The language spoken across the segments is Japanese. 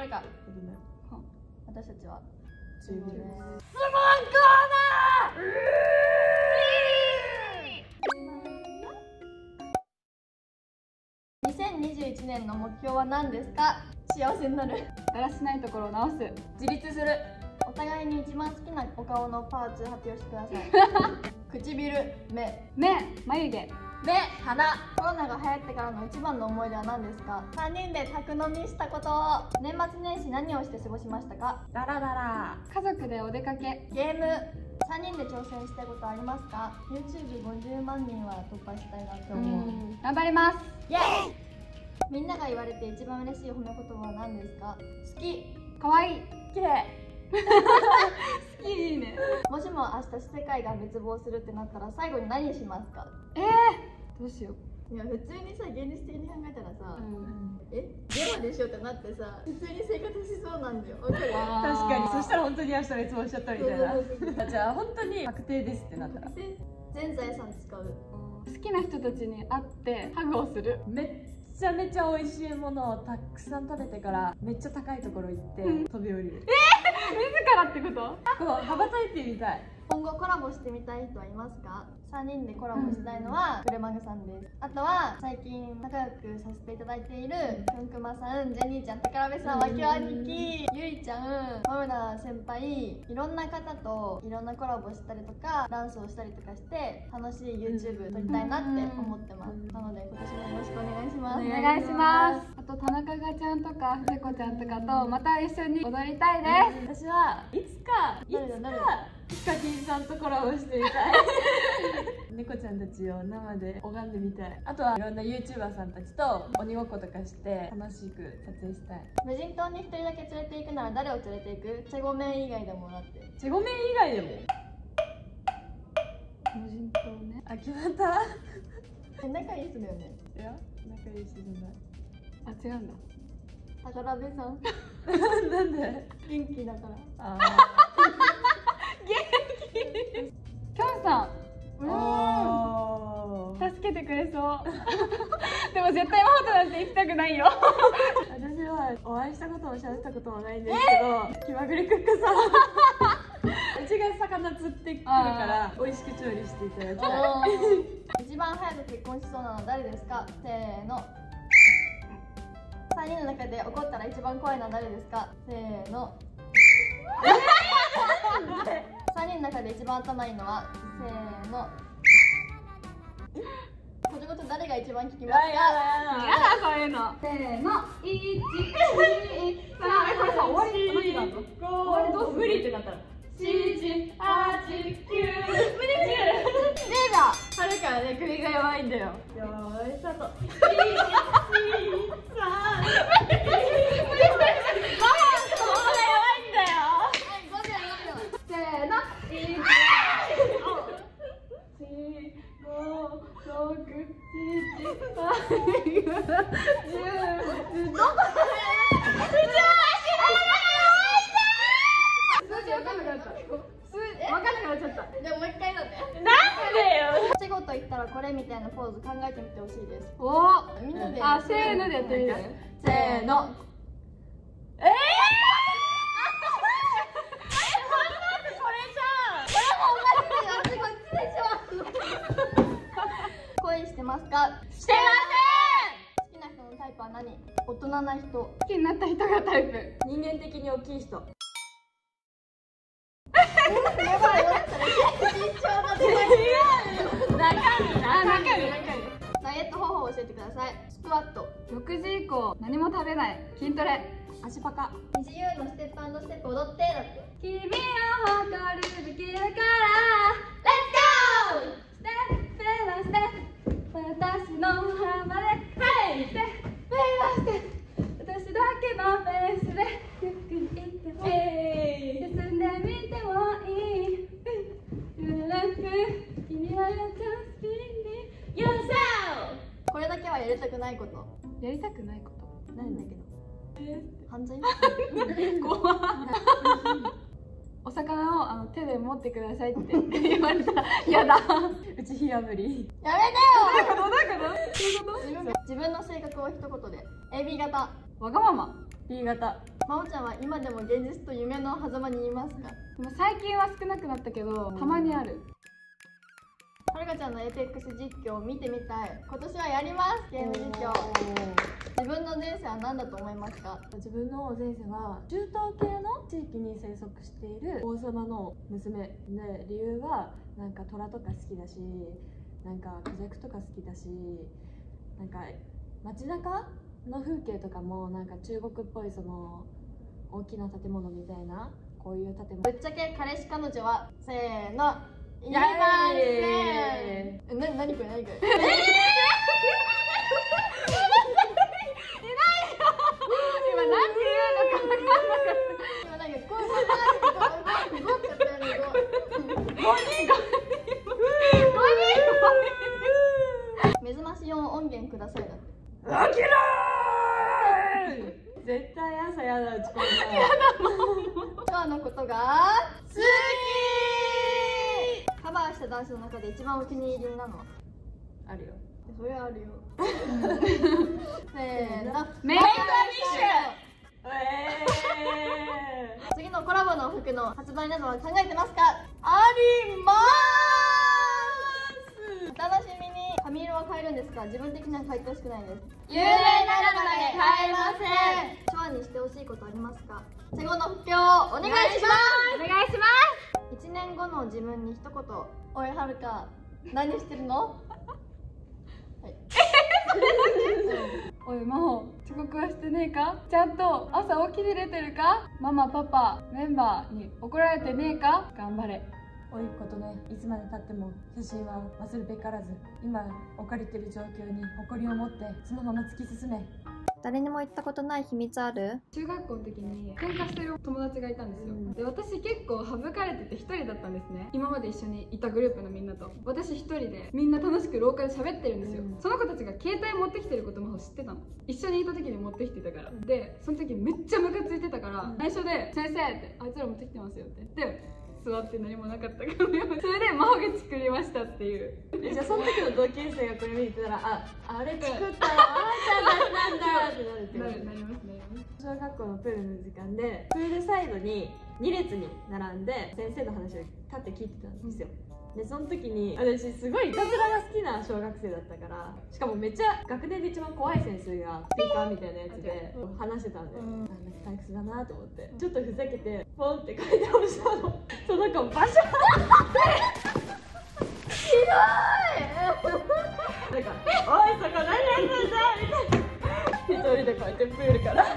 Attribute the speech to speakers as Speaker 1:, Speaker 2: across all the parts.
Speaker 1: れか。
Speaker 2: 私たちは
Speaker 1: 質問コーナ
Speaker 2: ー。2021年の目標は何ですか？幸せになる。
Speaker 3: だらしないところを直す。
Speaker 1: 自立する。
Speaker 2: お互いに一番好きなお顔のパーツ発表してください。唇、目、
Speaker 3: 眉毛、
Speaker 1: 目、鼻。
Speaker 2: コロナが流行ってからの一番の思い出は何ですか？3人で宅飲みしたこと。年末年始何をして過ごしましたか？
Speaker 1: ダラダラ。
Speaker 3: 家族でお出かけ。
Speaker 2: ゲーム。3人で挑戦したいことありますか？ YouTube50 万人は突破したいなって思う。
Speaker 3: 頑張ります。
Speaker 2: イエーイ。みんなが言われて一番嬉しい褒め言葉は何ですか？好き、
Speaker 3: かわいい、
Speaker 2: 綺麗。
Speaker 3: 好き。いいね。
Speaker 2: もしも明日世界が滅亡するってなったら最後に何しますか？
Speaker 3: どうしよう。
Speaker 2: いや普通にさ、現実的に考えたらさ、ゲロでしょってなってさ、普通に生活しそうなんだよ。わかる？
Speaker 1: 確かに。そしたら本当に明日滅亡しちゃったみたいな。じゃあ本当に確定ですってなったら
Speaker 2: 全財産使う。
Speaker 3: 好きな人たちに会ってハグをする。
Speaker 1: めちゃめちゃ美味しいものをたくさん食べてからめっちゃ高いところ行って飛び降りる。
Speaker 3: 自らってこと？
Speaker 1: こう羽ばたいてみたい。
Speaker 2: 今後コラボしてみたい人はいますか？3人でコラボしたいのはクレマグさんです。あとは最近仲良くさせていただいているくんくまさん、ジェニーちゃん、宝部さん、わきわ兄貴、ゆいちゃん、マムナ先輩、いろんな方といろんなコラボしたりとかダンスをしたりとかして楽しい YouTube 撮りたいなって思ってます。なので今年もよろしくお願いします。
Speaker 3: お願いします。あと田中がちゃんとかふせこちゃんとかとまた一緒に踊りたいです。
Speaker 1: 私はいつかヒカキンさんとコラボしてみたい。猫ちゃんたちを生で拝んでみたい。あとはいろんな YouTuber さんたちと鬼ごっことかして楽しく撮影したい。
Speaker 2: 無人島に1人だけ連れて行くなら誰を連れて行く？チェゴメン以外でもらって。
Speaker 1: チェゴメン以外でも
Speaker 3: 無人島ね。
Speaker 1: あ、決まった。
Speaker 2: 仲いい人だよね。
Speaker 1: いや、仲いい人じゃない。
Speaker 3: あ、違うんだ。
Speaker 2: 宝部さん。
Speaker 1: なんで？
Speaker 2: 元気だから。
Speaker 1: あ
Speaker 3: きょんさ
Speaker 1: ー。
Speaker 3: ん、助けてくれそう。でも絶対マホとなんて行きたくないよ。
Speaker 1: 私はお会いしたことも喋ったこともないんですけど、気まぐれクックさん。うちが魚釣ってくるから美味しく調理していただきたい。
Speaker 2: 一番早く結婚しそうなのは誰ですか？せーの。3人の中で怒ったら一番怖いのは誰ですか？せーの。3人の中で一番頭いいのはせーの。こちごと誰が一番聞きますか？
Speaker 3: やだそういうの。せーの。1、2、3。これさ終わりどうする？
Speaker 1: 無理ってなったら。7、8、9、10秒。
Speaker 2: はるからね、首が弱いんだよ。
Speaker 1: よーい、スタート。
Speaker 2: でももう一回だね。
Speaker 1: なんでよ。
Speaker 2: チェゴと言ったらこれみたいなポーズ考えてみてほしいです。
Speaker 3: お、
Speaker 2: みんなで。
Speaker 3: あ、せーのでやってみる。
Speaker 2: せーの。恋してますか？
Speaker 1: してま
Speaker 2: 好きな人のタイプは何？大人な人。
Speaker 3: 好きになった人がタイプ。
Speaker 1: せん。人間的に大きい人。
Speaker 2: やばいよ。身長がでかい。
Speaker 3: 中身。
Speaker 2: ダイエット方法を教えてください。スクワット。
Speaker 3: 6時以降何も食べない。筋トレ。
Speaker 1: 足パカ。
Speaker 2: 自由のステップ&ステップ踊ってだって。
Speaker 3: 君を誇るべきだから。
Speaker 2: レッツゴー。
Speaker 3: ステップはステップ。私の幅で。はい。ステップはステップ。私だけのペースでゆっくり行っても進んでみてもいい。君はjust be yourself。
Speaker 2: これだけはやりたくないこと。
Speaker 3: やりたくないこと。
Speaker 2: ないんだけど。犯罪？
Speaker 3: 怖い。お魚を手で持ってくださいって言われたらやだ。
Speaker 1: うち火炙り。
Speaker 2: やめてよ。
Speaker 3: どういうこと？
Speaker 2: 自分の性格を一言で。AB 型。
Speaker 3: わがまま。
Speaker 1: B 型。
Speaker 2: まおちゃんは今でも現実と夢の狭間にいますか？
Speaker 3: でも最近は少なくなったけど、たまにある。
Speaker 2: はるかちゃんのエイペックス実況を見てみたい。今年はやります。ゲーム実況。自分の前世は何だと思いますか？
Speaker 1: 自分の前世は中東系の地域に生息している王様の娘で、理由はなんか虎とか好きだし、なんかクジャクとか好きだし、なんか街中の風景とかもなんか中国っぽいその大きな建物みたいな、こういう建物。
Speaker 2: ぶっちゃけ彼氏彼女はせーのいません。何これ何これ。
Speaker 3: 今なんて言うのか分かんなかった。
Speaker 2: 今なんかこう動っちゃったよね。目覚まし4音源くださいだって。
Speaker 1: 起きろー。絶対朝やだ、うちこれ。
Speaker 2: 今日のことが好き。カバーしたダンスの中で一番お気に入りなのは？
Speaker 1: あるよ。
Speaker 2: それあるよ。せーの。
Speaker 3: メイクアビッシ
Speaker 2: 次のコラボの服の発売などは考えてますか？ありまーす。お楽しみに。髪色は変えるんですか？自分的には変えてほしくないです。有名なるまで変えません。ショアにしてほしいことありますか？最後の発表お願いします。
Speaker 3: お願いします。
Speaker 2: 1年後の自分に一言。おいはるか、何してるの？はい。
Speaker 3: おい真帆、遅刻はしてねえか？ちゃんと朝起きてれてるか？ママパパメンバーに怒られてねえか？頑張れ。
Speaker 1: おいっ子とね、いつまでたっても初心は忘るべからず、今置かれている状況に誇りを持ってそのまま突き進め。
Speaker 2: 誰にも言ったことない秘密ある？
Speaker 3: 中学校の時に喧嘩してる友達がいたんですよ、で私結構省かれてて一人だったんですね。今まで一緒にいたグループのみんなと私一人で、みんな楽しく廊下で喋ってるんですよ、その子たちが携帯持ってきてることも知ってたの。一緒にいた時に持ってきてたから、でその時めっちゃムカついてたから、内緒で「先生」って「あいつら持ってきてますよ」って言って座って何もなかったからそれで真帆が作りましたっていう。
Speaker 1: じゃあその時の同級生がこれ見てたら、あれ作ったのあーちゃんだったんだってなるってこと。
Speaker 3: なりますね。
Speaker 1: 小学校のプールの時間でプールサイドに2列に並んで先生の話を立って聞いてたんですよ。でその時に私すごいいたずらが好きな小学生だったから、しかもめっちゃ学年で一番怖い先生がスピーカーみたいなやつで話してたんで、なんか退屈だなと思ってちょっとふざけてポンって書いて押したの。その子バシャーひどいなんか「おいそこ何やってんだ!」みたいな。一人でこうやってプールから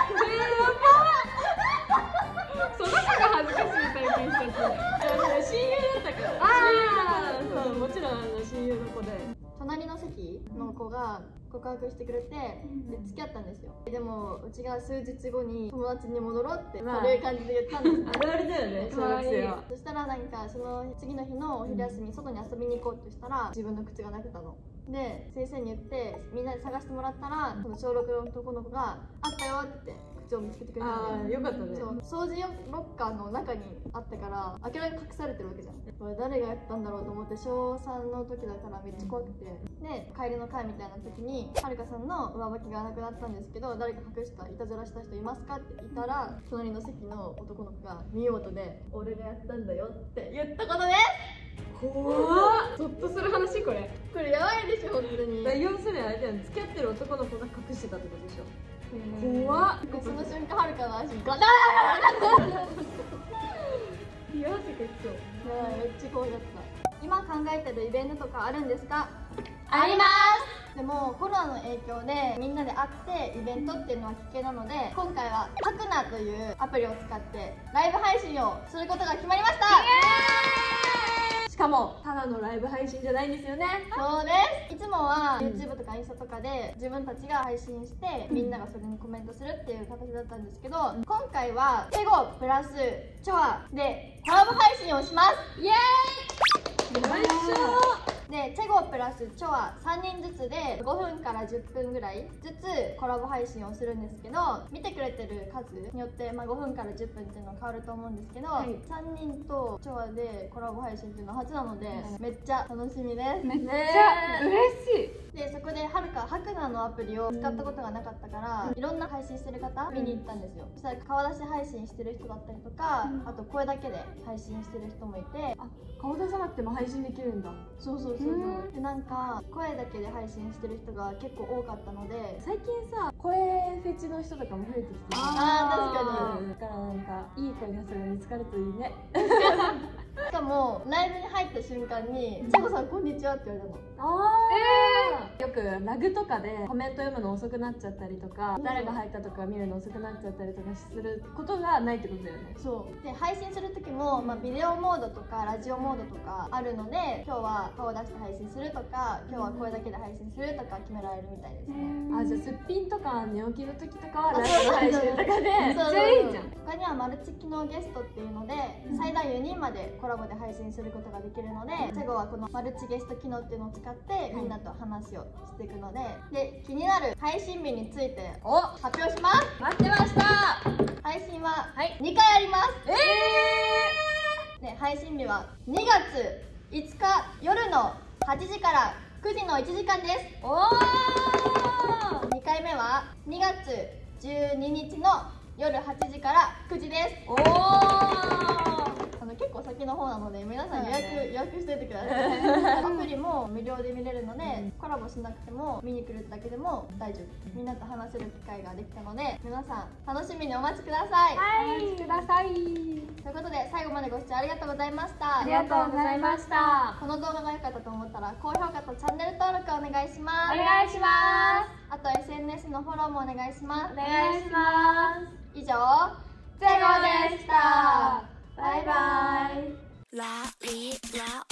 Speaker 3: その子が恥ずかしい体験しちゃって。
Speaker 1: 親友だったから。そう、もちろん親友の子で。
Speaker 2: 隣の席の子が告白してくれて、で付き合ったんですよ。でもうちが数日後に友達に戻ろうって軽い感じで言ったんです。
Speaker 1: あるあるだよね、小学生は。
Speaker 2: そしたらなんかその次の日のお昼休み、外に遊びに行こうとしたら自分の靴がなくてたの。で先生に言ってみんなで探してもらったら、その小6の男の子が「あったよ」って言って靴を見つけてくれたんで。
Speaker 1: よかったね。
Speaker 2: そう、掃除ロッカーの中にあったから明らかに隠されてるわけじゃん。これ誰がやったんだろうと思って、小3の時だからめっちゃ怖くて、で帰りの会みたいな時にはるかさんの上履きがなくなったんですけど、誰か隠したいたずらした人いますかって言ったら、隣の席の男の子が見事で「俺がやったんだよ」って言ったことです。
Speaker 3: 怖っ。ゾッとする話これ。
Speaker 2: これやばいでしょ本当に。
Speaker 1: 要するにあれだよね、付き合ってる男の子が隠してたってことでしょ。
Speaker 3: 怖っ。
Speaker 2: でその瞬間はるかの足ガタ
Speaker 3: 冷や汗かきそう。
Speaker 2: めっちゃ怖かった。今考えてるイベントとかあるんですか？
Speaker 3: あります。
Speaker 2: でもコロナの影響でみんなで会ってイベントっていうのは危険なので、今回はハクナというアプリを使ってライブ配信をすることが決まりました。
Speaker 1: しかもただのライブ配信じゃないんですよね。
Speaker 2: そうです。いつもは YouTube とかインスタとかで自分たちが配信してみんながそれにコメントするっていう形だったんですけど、今回はテゴプラスチョアでコラボ配信をします。イエーイ。
Speaker 1: よいし
Speaker 2: でチェゴプラスチョア3人ずつで5分から10分ぐらいずつコラボ配信をするんですけど、見てくれてる数によって、5分から10分っていうのは変わると思うんですけど、3人とチョアでコラボ配信っていうのは初なので、めっちゃ楽しみです。
Speaker 3: めっちゃ嬉しい。
Speaker 2: でそこではるかハクナのアプリを使ったことがなかったから、いろんな配信してる方見に行ったんですよ。そしたら顔出し配信してる人だったりとか、あと声だけで配信してる人もいて、
Speaker 1: あ、顔出さなくても配信できるんだ。
Speaker 2: そうそうそうそう。でなんか声だけで配信してる人が結構多かったので、
Speaker 1: 最近さ、声フェチの人とかも増えてきてる。
Speaker 2: あー確かに。
Speaker 1: だからなんかいい声の人が見つかるといいね。
Speaker 2: しかもライブに入った瞬間に「ちゃこさんこんにちは」って言われたの。
Speaker 1: よくラグとかでコメント読むの遅くなっちゃったりとか、誰が入ったとか見るの遅くなっちゃったりとかすることがないってことだよね。
Speaker 2: そうで配信する時も、ビデオモードとかラジオモードとかあるので、今日は顔出して配信するとか、今日は声だけで配信するとか決められるみたいですね。
Speaker 1: あ、じゃあすっぴんとか寝起きの時とかはライブ配信とかで
Speaker 2: そう
Speaker 1: それいいじゃん。
Speaker 2: 他にはマルチ機能ゲストっていうので、最大4人までコラボで配信することができるので、最後はこのマルチゲスト機能っていうのを使ってみんなと話をしていくので、気になる配信日について発表します。
Speaker 1: 待ってました。
Speaker 2: 配信は
Speaker 1: はい
Speaker 2: 2回あります。で配信日は2月5日夜の8時から9時の1時間です。
Speaker 1: お
Speaker 2: 2回目は2月12日の夜8時から9時です。
Speaker 1: おー。
Speaker 2: 結構先の方なので皆さん予約しておいてください。アプリも無料で見れるので、コラボしなくても見に来るだけでも大丈夫。みんなと話せる機会ができたので、皆さん楽しみにお待ちください。
Speaker 3: はい、お待ちください。
Speaker 2: ということで最後までご視聴ありがとうございました。
Speaker 3: ありがとうございました。
Speaker 2: この動画が良かったと思ったら高評価とチャンネル登録お願いします。
Speaker 3: お願いします。
Speaker 2: あと SNS のフォローもお願いします。
Speaker 3: お願いします。
Speaker 2: 以上、ゼゴでした。バイバイ。
Speaker 4: ラリラ